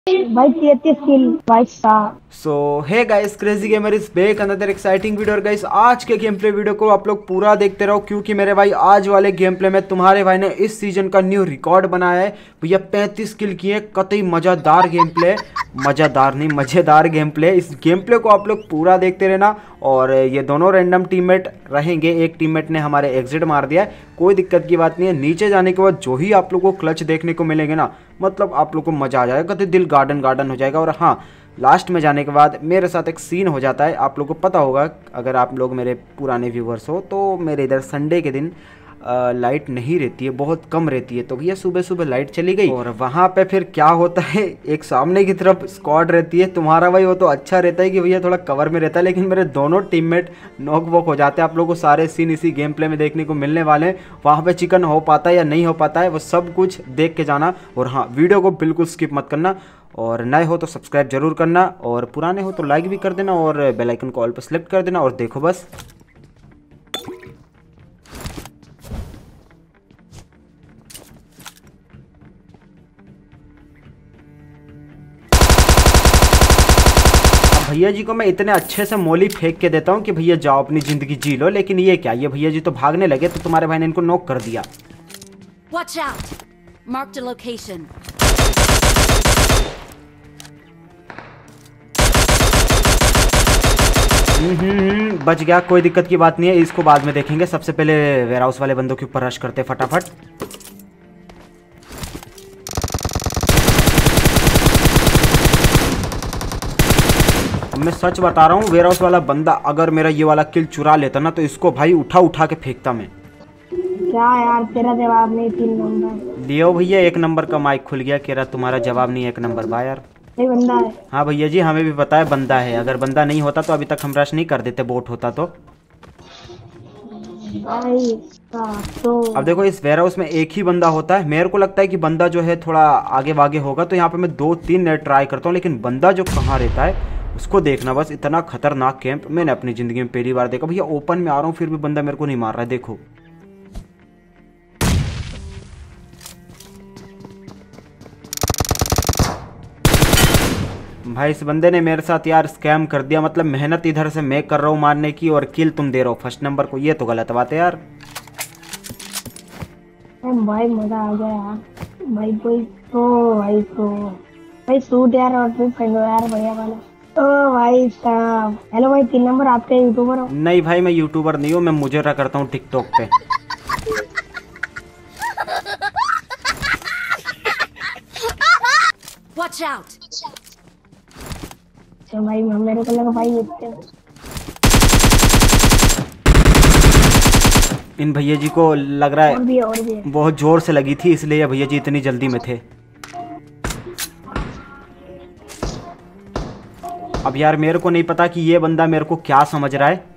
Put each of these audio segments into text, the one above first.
भाई 33 किल भाई साहब। So hey guys, crazy gamer is back another exciting video. और गाइस आज के गेम प्ले वीडियो को आप लोग पूरा देखते रहो, क्योंकि मेरे भाई आज वाले गेम प्ले में तुम्हारे भाई ने इस सीजन का न्यू रिकॉर्ड बनाया है। भैया 35 किल किए, कतई मज़ेदार गेम प्ले, मज़ेदार नहीं मज़ेदार गेम प्ले। इस गेम प्ले को आप लोग पूरा देखते रहना। और ये दोनों रैंडम टीममेट रहेंगे, एक टीममेट ने हमारे एग्जिट मार दिया है, कोई दिक्कत की बात नहीं है। नीचे जाने के बाद जो ही आप लोग को क्लच देखने को मिलेंगे ना, मतलब आप लोग को मज़ा आ जाएगा, कतई दिल गार्डन गार्डन हो जाएगा। और हाँ, लास्ट में जाने के बाद मेरे साथ एक सीन हो जाता है, आप लोग को पता होगा अगर आप लोग मेरे पुराने व्यूवर्स हो तो। मेरे इधर संडे के दिन लाइट नहीं रहती है, बहुत कम रहती है, तो भैया सुबह सुबह लाइट चली गई और वहाँ पे फिर क्या होता है, एक सामने की तरफ स्क्वाड रहती है तुम्हारा भाई, वो तो अच्छा रहता है कि भैया थोड़ा कवर में रहता है, लेकिन मेरे दोनों टीममेट नॉक वॉक हो जाते हैं। आप लोगों को सारे सीन इसी गेम प्ले में देखने को मिलने वाले हैं। वहाँ पे चिकन हो पाता है या नहीं हो पाता है, वो सब कुछ देख के जाना। और हाँ, वीडियो को बिल्कुल स्किप मत करना, और नए हो तो सब्सक्राइब जरूर करना, और पुराने हो तो लाइक भी कर देना, और बेल आइकन को ऑल पर सेलेक्ट कर देना। और देखो बस, भैया जी को मैं इतने अच्छे से मोली फेंक के देता हूँ कि भैया जाओ अपनी जिंदगी जी लो, लेकिन ये क्या, ये भैया जी तो भागने लगे, तो तुम्हारे भाई ने इनको नॉक कर दिया। Watch out! Marked a location. बच गया, कोई दिक्कत की बात नहीं है, इसको बाद में देखेंगे। सबसे पहले वेयर हाउस वाले बंदों के ऊपर रश करते फटाफट। मैं सच बता रहा हूँ, वेयर हाउस वाला बंदा अगर मेरा ये वाला किल चुरा लेता ना, तो इसको भाई उठा उठा के फेंकता मैं। क्या यार, तेरा जवाब नहीं 3 नंबर। लियो भैया, 1 नंबर का माइक खुल गया, कह रहा तुम्हारा जवाब नहीं 1 नंबर। बा यार, नहीं बंदा है। हाँ भैया जी, हमें भी पता है बंदा है। अगर बंदा नहीं होता तो अभी तक हम रश नहीं कर देते, बोट होता तो। भाई तो अब देखो, इस वेयर हाउस में एक ही बंदा होता है। मेरे को लगता है कि बंदा जो है थोड़ा आगे वागे होगा, तो यहाँ पे मैं 2-3 नेट ट्राई करता हूँ, लेकिन बंदा जो कहाँ रहता है उसको देखना बस। इतना खतरनाक कैंप मैंने अपनी ज़िंदगी में पहली बार देखा। भैया ओपन में आ रहा हूँ, फिर भी बंदा मेरे को नहीं मार रहा है, देखो। भाई इस बंदे ने मेरे साथ यार स्कैम कर दिया, मतलब मेहनत इधर से मैं कर रहा हूँ मारने की, और किल तुम दे रहे हो फर्स्ट नंबर को, ये तो गलत बात है यार। भाई मजा आ गया यार। भाई भाई सूट यार, और फिर पहनो यार बढ़िया वाला। ओ भाई साहब, हेलो भाई 3 नंबर, आपके यूट्यूबर हो? नहीं भाई, मैं यूट्यूबर नहीं हूँ, मैं मुजरा करता हूँ टिकटॉक पे। Watch out! तो भाई मेरे को लगा भाई इतने। इन भैया जी को लग रहा है और भी है। बहुत जोर से लगी थी, इसलिए ये भैया जी इतनी जल्दी में थे। अब यार मेरे को नहीं पता कि ये बंदा मेरे को क्या समझ रहा है।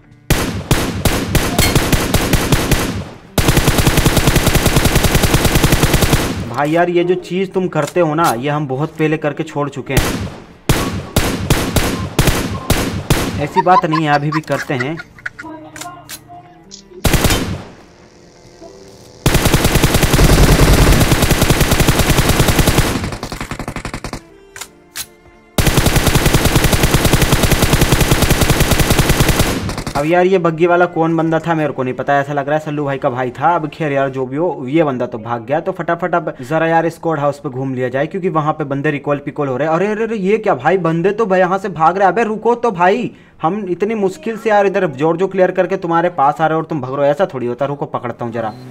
भाई यार, ये जो चीज़ तुम करते हो ना, ये हम बहुत पहले करके छोड़ चुके हैं। ऐसी बात नहीं है, अभी भी करते हैं। अब यार ये बग्गी वाला कौन बंदा था मेरे को नहीं पता, ऐसा लग रहा है सल्लू भाई का भाई था। अब खैर यार जो भी हो, ये बंदा तो भाग गया, तो फटाफट अब जरा यार स्क्वाड हाउस पे घूम लिया जाए, क्योंकि वहां पे बंदे रिकॉल पिकॉल हो रहे हैं। अरे अरे अरे, ये क्या भाई, बंदे तो यहाँ से भाग रहे हैं। अबे रुको तो भाई, हम इतनी मुश्किल से यार इधर जो क्लियर करके तुम्हारे पास आ रहे हो और तुम भाग रहे हो, ऐसा थोड़ी होता। रुको पकड़ता हूँ जरा।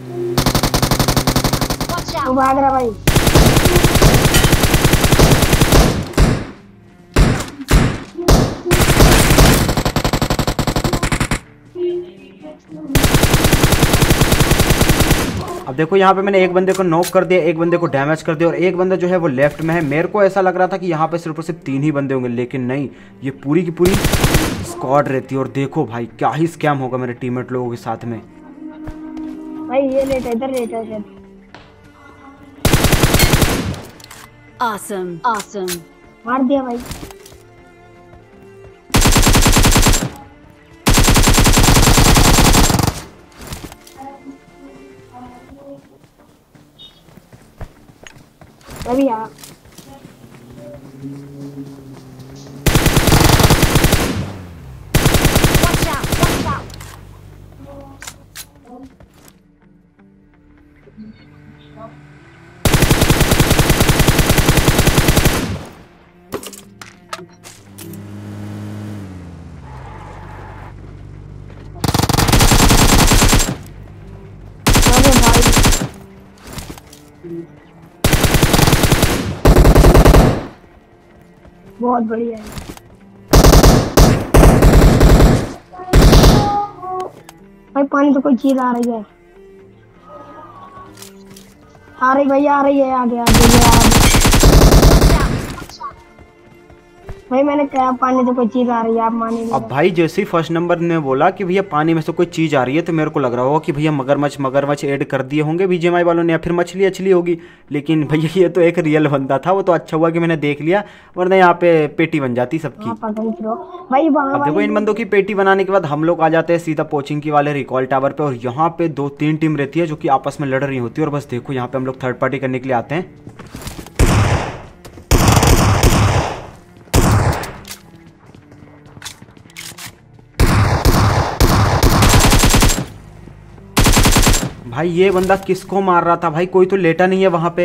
भाग रहा भाई। अब देखो, यहाँ पे मैंने एक बंदे को नॉक कर दिया, एक बंदे को डैमेज कर दिया, और एक बंदा जो है वो लेफ्ट में है। मेरे को ऐसा लग रहा था कि यहाँ पे सिर्फ और सिर्फ 3 ही बंदे होंगे, लेकिन नहीं, ये पूरी की पूरी स्क्वाड रहती है। और देखो भाई, क्या ही स्कैम होगा मेरे टीममेट लोगों के साथ में। भाई ये लेट है, इधर लेट है। Awesome. मार दिया भाई। अभी Watch out! Watch out! अरे भाई बहुत बढ़िया है। भाई पानी तो कोई चीज आ रही है। आ रही भैया, आ रही है, आगे आगे आगे। भाई मैंने कहा पानी से कोई चीज आ रही है, आप माने नहीं। अब भाई जैसे ही फर्स्ट नंबर ने बोला कि भैया पानी में से कोई चीज आ रही है तो मेरे को लग रहा होगा कि भैया मगरमच्छ ऐड कर दिए होंगे बीजीएमआई वालों ने, या फिर मछली अच्छली होगी। लेकिन भैया ये तो एक रियल बंदा था, वो तो अच्छा हुआ कि मैंने देख लिया, वरना यहाँ पे पेटी बन जाती सबकी। भाई वहाँ अब देखो इन बंदों की पेटी बनाने के बाद हम लोग आ जाते हैं सीधा पोचिंग की वाले रिकॉल टावर पे, और यहाँ पे 2-3 टीम रहती है जो कि आपस में लड़ रही होती है। और बस देखो यहाँ पे हम लोग थर्ड पार्टी करने के लिए आते हैं। भाई ये बंदा किसको मार रहा था भाई, कोई तो लेटा नहीं है वहां पे।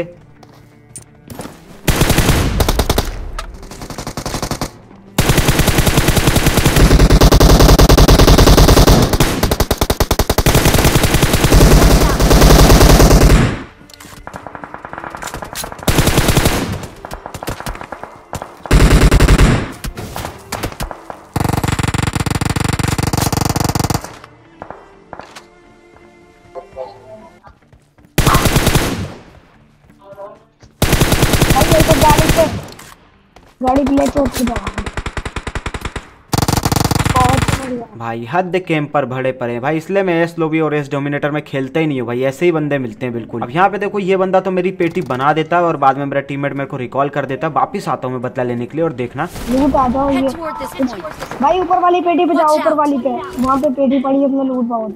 गाड़ी के लिए चौक जा। भाई हद कैंपर भरे पड़े हैं भाई, इसलिए मैं एस लोबी और एस डोमिनेटर में खेलता ही नहीं हूँ भाई, ऐसे ही बंदे मिलते हैं बिल्कुल। अब यहाँ पे देखो ये बंदा तो मेरी पेटी बना देता है और बाद में मेरा टीममेट मेरे को रिकॉल कर देता है। वापिस आता हूँ मैं बदला लेने के लिए, और देखना लूट आ जाओ। ये Head toward this point. भाई ऊपर वाली पेटी पे जाओ, ऊपर वाली पे वहाँ पे पेटी पड़ी है, अपने लूट पाओ।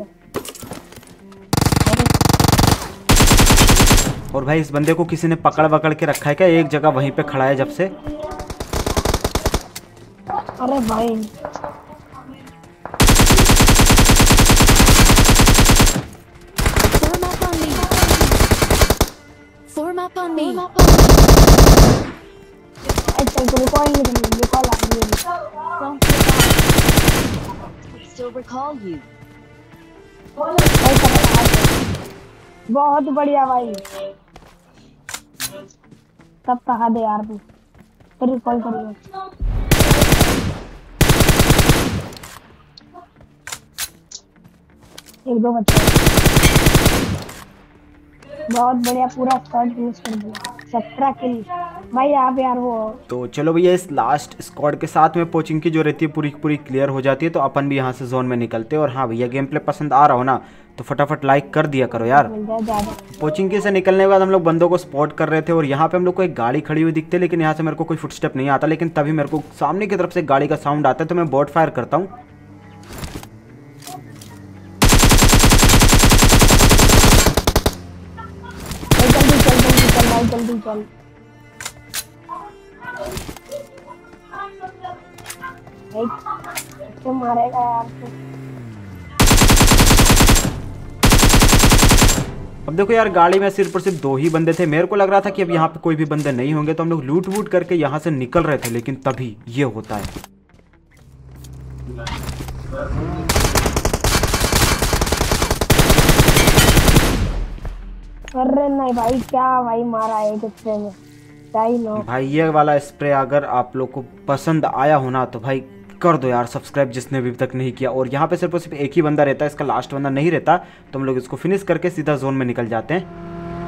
और भाई इस बंदे को किसी ने पकड़ वकड़ के रखा है क्या, एक जगह वहीं पे खड़ा है जब से। अरे भाई Form up on me. चल तो रिकॉल आ गई। Still recall you. बहुत बढ़िया भाई, तब कहा दे यार तू, फिर रिकॉल करिए। एक दो बच्चे बहुत बढ़िया, पूरा स्क्वाड यूज कर दिया, 17 किल भाई। आप यार वो तो चलो भैया इस लास्ट स्क्वाड के साथ में पोचिंग की जो रहती है पूरी पूरी क्लियर हो जाती है, तो अपन भी यहाँ से जोन में निकलते हैं। और हाँ भैया गेम प्ले पसंद आ रहा हो ना तो फटाफट लाइक कर दिया करो यार। मिल जाए ज्यादा। पोचिंग की से निकलने के बाद हम लोग बंदों को स्पॉट कर रहे थे, और यहाँ पे हम लोग को एक गाड़ी खड़ी हुई दिखती है, लेकिन यहाँ से मेरे को कोई फुटस्टेप नहीं आता। लेकिन तभी मेरे को सामने की तरफ से गाड़ी का साउंड आता है, तो मैं बॉट फायर करता हूँ। जल्दी चल। तो मारेगा यार तू। अब देखो यार गाड़ी में सिर्फ और सिर्फ 2 ही बंदे थे, मेरे को लग रहा था कि अब यहाँ पे कोई भी बंदे नहीं होंगे, तो हम लोग लूट वूट करके यहाँ से निकल रहे थे, लेकिन तभी ये होता है। अरे नहीं भाई, क्या भाई मारा है गुस्से में, क्या ही नो। भाई ये वाला स्प्रे अगर आप लोग को पसंद आया हो ना तो भाई कर दो यार सब्सक्राइब, जिसने अभी तक नहीं किया। और यहाँ पे सिर्फ और सिर्फ एक ही बंदा रहता है, इसका लास्ट बंदा नहीं रहता, तो हम लोग इसको फिनिश करके सीधा जोन में निकल जाते हैं।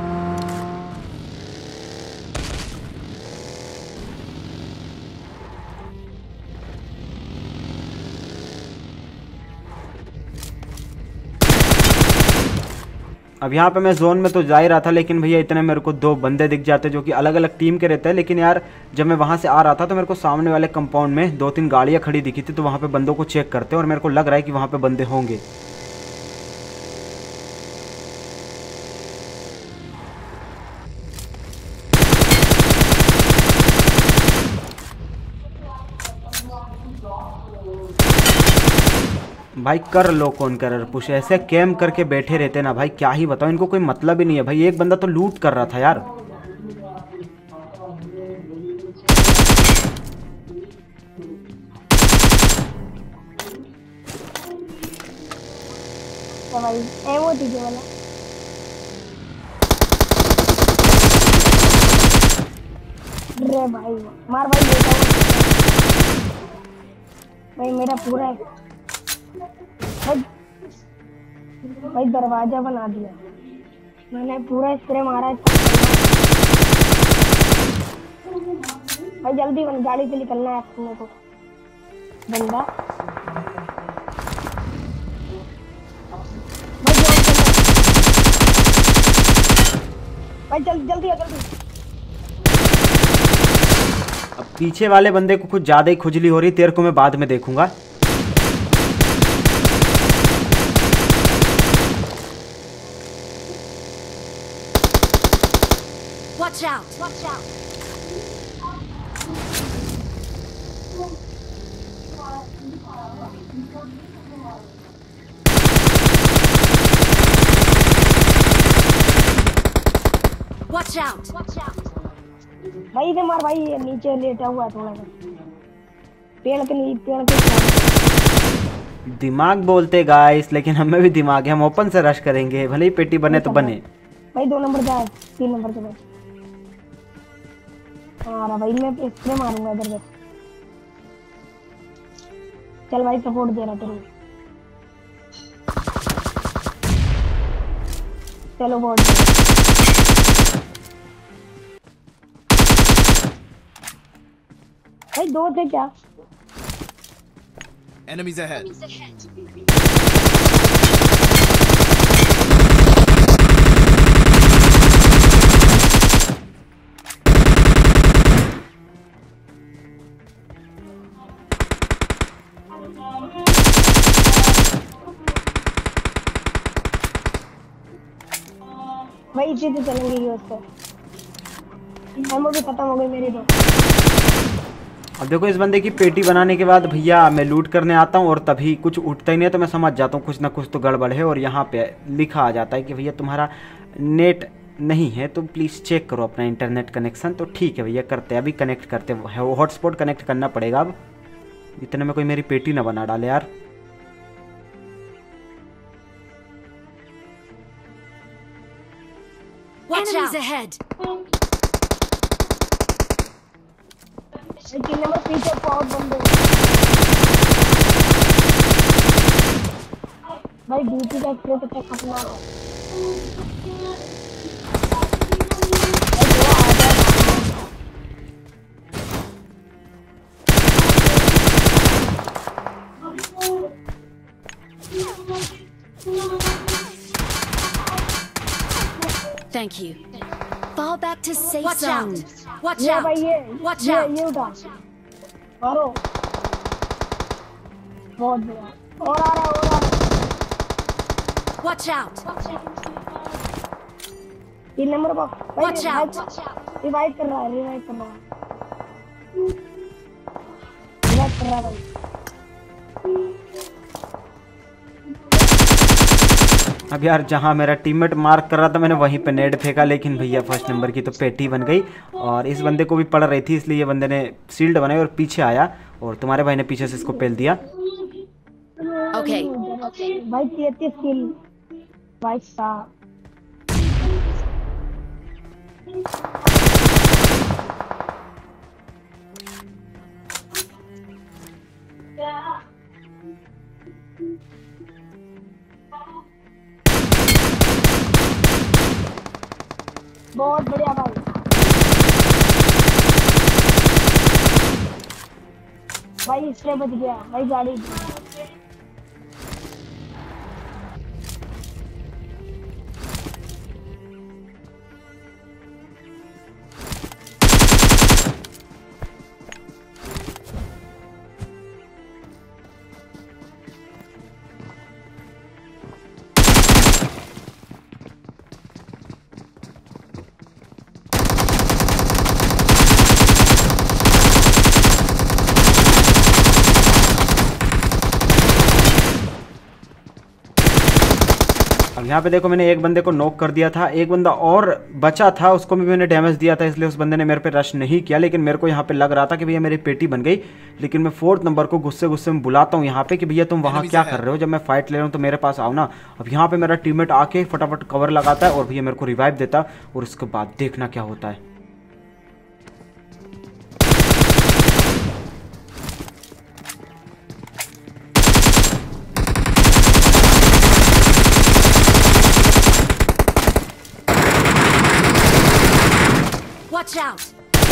अब यहाँ पे मैं जोन में तो जा ही रहा था, लेकिन भैया इतने मेरे को 2 बंदे दिख जाते जो कि अलग अलग टीम के रहते हैं। लेकिन यार जब मैं वहाँ से आ रहा था तो मेरे को सामने वाले कंपाउंड में 2-3 गाड़ियाँ खड़ी दिखी थी, तो वहाँ पे बंदों को चेक करते और मेरे को लग रहा है कि वहाँ पे बंदे होंगे। भाई कर लो कौन कर पुश, ऐसे कैम करके बैठे रहते ना भाई, क्या ही बताओ, इनको कोई मतलब ही नहीं है भाई। एक बंदा तो लूट कर रहा था यार। तो भाई एमो दीजिए वाला। अरे भाई मार भाई, लेटा भाई मेरा पूरा भाई, भाई दरवाजा बना दिया मैंने, पूरा स्प्रे मारा है। भाई जल्दी बन, गाड़ी से निकलना है अपने को। बंदा भाई जल्दी जल्दी जल्दी। अब पीछे वाले बंदे को कुछ ज्यादा ही खुजली हो रही, तेरे को मैं बाद में देखूंगा। Watch out! Watch out! Watch out! Watch out! भाई इधर मार भाई, ये नीचे लेटा हुआ है थोड़ा सा, पेड़ के नीचे, पेड़ के। दिमाग बोलते गाइस, लेकिन हमें भी दिमाग है, हम ओपन से रश करेंगे, भले ही पेटी बने तो बने। भाई 2 नंबर जाए, 3 नंबर के बाद मारा भाई, मैं स्प्रे मारूंगा इधर। चल भाई सपोर्ट दे रहा तेरे, चलो बहुत भाई 2 थे क्या? Enemies ahead. भाई इसी से चलेंगे ये उससे, एमो भी खत्म हो गई मेरी तो। अब देखो इस बंदे की पेटी बनाने के बाद भैया मैं लूट करने आता हूँ, और तभी कुछ उठता ही नहीं है, तो मैं समझ जाता हूँ कुछ ना कुछ तो गड़बड़ है। और यहाँ पे लिखा आ जाता है कि भैया तुम्हारा नेट नहीं है, तो प्लीज़ चेक करो अपना इंटरनेट कनेक्शन। तो ठीक है भैया, करते हैं, अभी कनेक्ट करते हैं, हॉटस्पॉट कनेक्ट करना पड़ेगा। अब इतने में कोई मेरी पेटी ना बना डाले यार। Watch out! Ahead! 3 नंबर पीछे बहुत बंदे भाई, ड्यूटी का स्प्रे तो चेक अपना है। Thank you. Fall back to safe zone. Watch ये out! भाई ये Watch ये out! ये उठा मारो, बहुत बढ़िया, और आ रहा है, और आ रहा है। Watch out! 3 नंबर को Watch out! रिवाइव कर रहा है, रिवाइव कर रहा है, रिवाइव कर रहा है भाई। अब यार जहाँ मेरा टीममेट मार्क कर रहा था मैंने वहीं पे नेट फेंका, लेकिन भैया फर्स्ट नंबर की तो पेटी बन गई। और इस बंदे को भी पड़ रही थी, इसलिए ये बंदे ने शील्ड बनाई और पीछे आया, और तुम्हारे भाई ने पीछे से इसको पेल दिया। Okay. भाई 33 किल भाई साहब। बहुत बढ़िया भाई, भाई इससे बच गया भाई गाड़ी। अब यहाँ पे देखो मैंने एक बंदे को नॉक कर दिया था, एक बंदा और बचा था, उसको भी मैंने डैमेज दिया था, इसलिए उस बंदे ने मेरे पे रश नहीं किया। लेकिन मेरे को यहाँ पे लग रहा था कि भैया मेरी पेटी बन गई। लेकिन मैं 4th नंबर को गुस्से गुस्से में बुलाता हूँ यहाँ पे कि भैया तुम वहाँ क्या कर रहे हो, जब मैं फाइट ले रहा हूँ तो मेरे पास आओ ना। अब यहाँ पे मेरा टीममेट आके फटाफट कवर लगाता है और भैया मेरे को रिवाइव देता, और उसके बाद देखना क्या होता है। Watch out!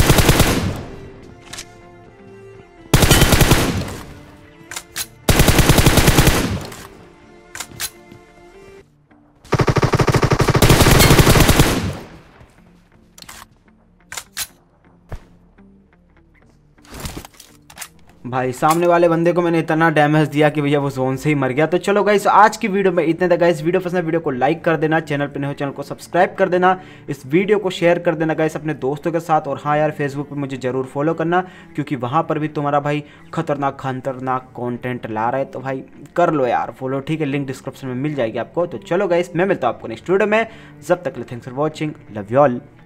भाई सामने वाले बंदे को मैंने इतना डैमेज दिया कि भैया वो जोन से ही मर गया। तो चलो गाइस आज की वीडियो में इतने तक गाइस। वीडियो पसंद है वीडियो को लाइक कर देना, चैनल पे नए हो चैनल को सब्सक्राइब कर देना, इस वीडियो को शेयर कर देना गाइस अपने दोस्तों के साथ। और हाँ यार फेसबुक पे मुझे जरूर फॉलो करना, क्योंकि वहाँ पर भी तुम्हारा भाई खतरनाक कंटेंट ला रहा है। तो भाई कर लो यार फॉलो, ठीक है, लिंक डिस्क्रिप्शन में मिल जाएगी आपको। तो चलो गाइस मैं मिलता हूँ आपको नेक्स्ट वीडियो में, जब तक thanks for watching, love you all.